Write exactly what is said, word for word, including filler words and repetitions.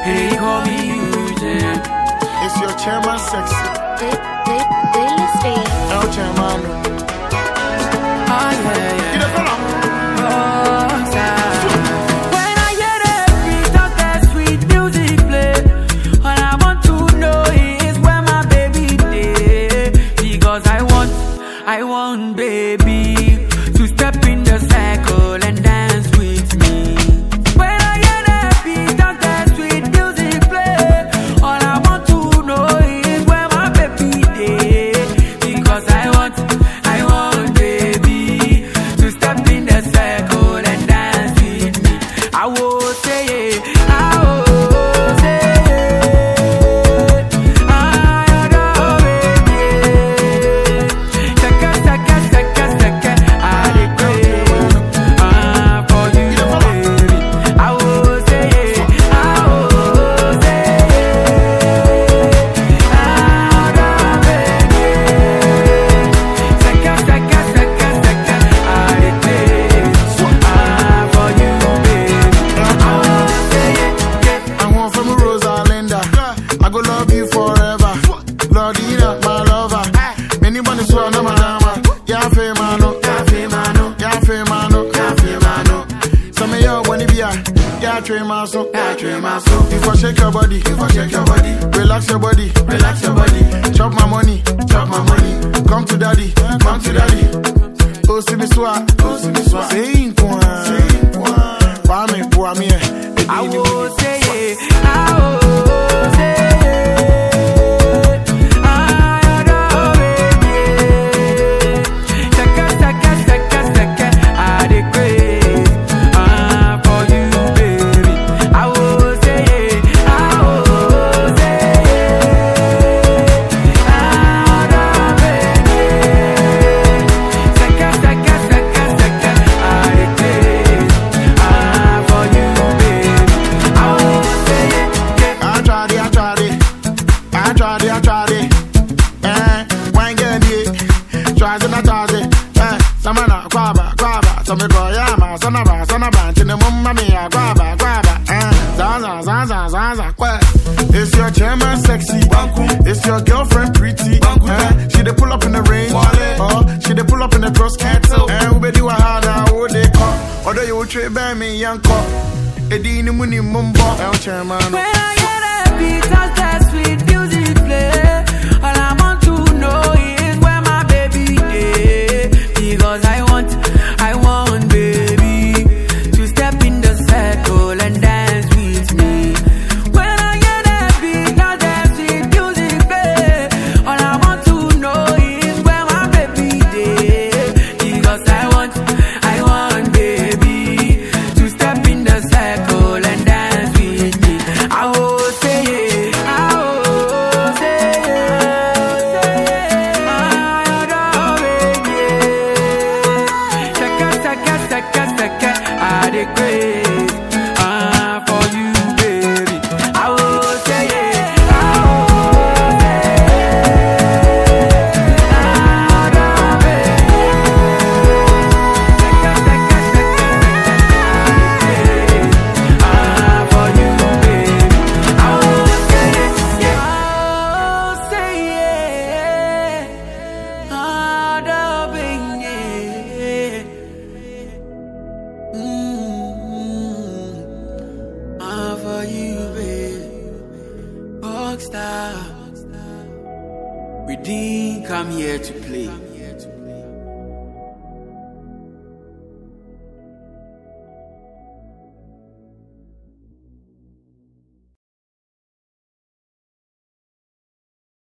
They call me Eugene. It's your chairman sexy. They, they, they listen. El chairman. Ah, yeah, yeah. You the fella? When I hear the beat of that sweet music play, all I want to know is where my baby is. Because I want, I want baby to step in the circle and dance with me. When I hear the beat of that sweet music play, all I want to know is where my baby is. Because I want, I want baby to step in the circle and dance with me. I will say it, I will say it. I adore baby. Saka, saka, saka, saka. I declare, ah, for you, baby. I will say it, I will say it. I adore baby. Saka, saka, saka, saka. I declare, ah, for you, baby. I will say it. I want from Rosalinda. I go love you forever. Lordina, my lover. Many money so I know my drama. Yeah, fe mano, yeah, fe mano, yeah, fe mano, yeah, fe mano. Some of y'all wanna be a yeah, train my soul, yeah, train my soul. If I shake your body, if I shake your body, relax your body, relax your body. Chop my money, chop my money. Come to daddy, come to daddy. Oh, see me swat, oh, see me swat. Say quoi, say quoi. Kuami, Kuami, I will say it, I will say it. I adore baby. Saka, saka, saka, saka. I declare, ah, for you, baby. I will say it, I will say it. I adore baby. Saka, saka, saka, saka. I declare, ah, for you, baby. I will say it, yeah. I tried it, I tried it. I tried it, I tried it. Eh, wine get it. Tries and I tried it. Eh, samana, grabba, grabba. Some me call yama, sonaba, sonaba. Chine mumma mia, grabba, grabba. Eh, zaza, zaza, zaza, kwa. It's your chairman sexy. It's your girlfriend pretty. Eh, she dey pull up in the range. Oh, she dey pull up in the cross kettle. Eh, we be do a hard now, they call. Although you will trade by me, young call. Edini muni mumbo, El chairman. When I hear that beat of that sweet music play, all I want to know is where my baby is. Because I want, I want baby to step in the circle and dance with me. When I hear that beat of that sweet music play, all I want to know is where my baby is. Because I want, I want baby to step in the circle and dance with me. I will say it, I will say it. I adore baby. Saka, saka, saka, saka. I declare, ah, for you, baby. I will say it, I will say it. I adore baby. Saka, saka, saka, saka. I declare, ah, for you, baby. I will say it, yeah. I will say it. I adore baby. Mm, ah, for you, baby. Rockstar. We didn't come here to play.